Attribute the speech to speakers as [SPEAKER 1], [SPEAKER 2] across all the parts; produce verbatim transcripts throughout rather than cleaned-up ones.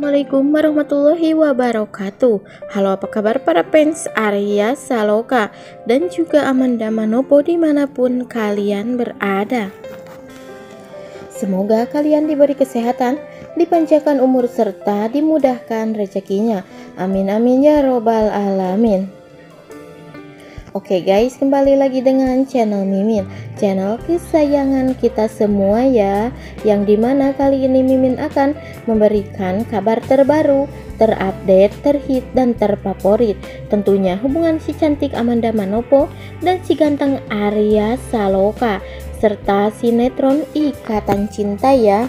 [SPEAKER 1] Assalamualaikum warahmatullahi wabarakatuh. Halo, apa kabar para fans Arya Saloka dan juga Amanda Manopo dimanapun kalian berada. Semoga kalian diberi kesehatan, dipanjangkan umur serta dimudahkan rezekinya. Amin amin ya robbal alamin. Oke guys, kembali lagi dengan channel Mimin, channel kesayangan kita semua ya, yang dimana kali ini Mimin akan memberikan kabar terbaru, terupdate, terhit, dan terfavorit. Tentunya hubungan si cantik Amanda Manopo dan si ganteng Arya Saloka, serta sinetron Ikatan Cinta ya.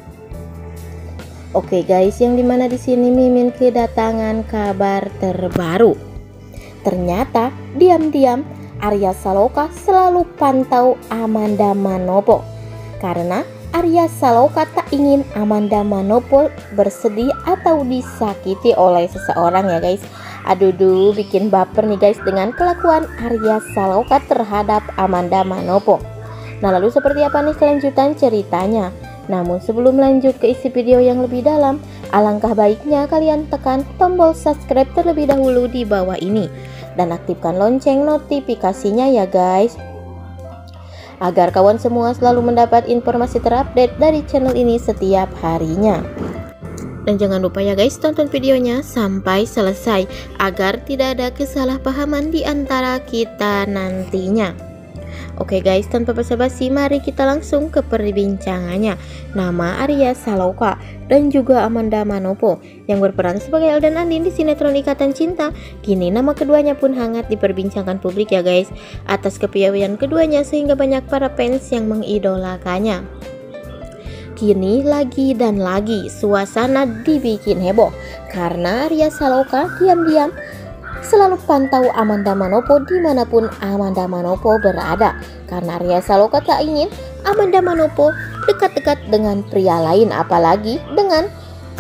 [SPEAKER 1] Oke guys, yang dimana di sini Mimin kedatangan kabar terbaru. Ternyata diam-diam Arya Saloka selalu pantau Amanda Manopo, karena Arya Saloka tak ingin Amanda Manopo bersedih atau disakiti oleh seseorang ya guys. Aduh duh, bikin baper nih guys dengan kelakuan Arya Saloka terhadap Amanda Manopo. Nah, lalu seperti apa nih kelanjutan ceritanya? Namun sebelum lanjut ke isi video yang lebih dalam, alangkah baiknya kalian tekan tombol subscribe terlebih dahulu di bawah ini dan aktifkan lonceng notifikasinya ya guys, agar kawan semua selalu mendapat informasi terupdate dari channel ini setiap harinya. Dan jangan lupa ya guys, tonton videonya sampai selesai agar tidak ada kesalahpahaman di antara kita nantinya. Oke guys, tanpa basa-basi mari kita langsung ke perbincangannya. Nama Arya Saloka dan juga Amanda Manopo yang berperan sebagai El dan Andin di sinetron Ikatan Cinta, kini nama keduanya pun hangat diperbincangkan publik ya guys, atas kepiawaian keduanya sehingga banyak para fans yang mengidolakannya. Kini lagi dan lagi suasana dibikin heboh karena Arya Saloka diam-diam selalu pantau Amanda Manopo dimanapun Amanda Manopo berada, karena Arya Saloka tak ingin Amanda Manopo dekat-dekat dengan pria lain, apalagi dengan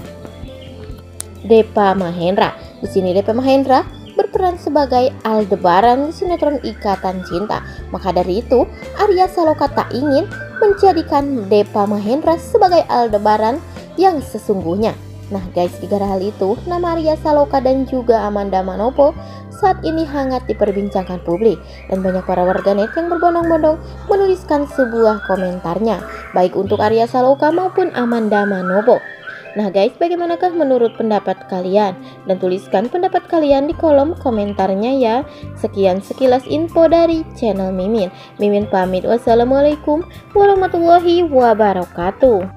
[SPEAKER 1] Deva Mahendra. Di sini Deva Mahendra berperan sebagai Aldebaran di sinetron Ikatan Cinta. Maka dari itu Arya Saloka tak ingin menjadikan Deva Mahendra sebagai Aldebaran yang sesungguhnya. Nah guys, gara hal itu nama Arya Saloka dan juga Amanda Manopo saat ini hangat diperbincangkan publik, dan banyak para warganet yang berbondong-bondong menuliskan sebuah komentarnya baik untuk Arya Saloka maupun Amanda Manopo. Nah guys, bagaimanakah menurut pendapat kalian? Dan tuliskan pendapat kalian di kolom komentarnya ya. Sekian sekilas info dari channel Mimin. Mimin pamit, wassalamualaikum warahmatullahi wabarakatuh.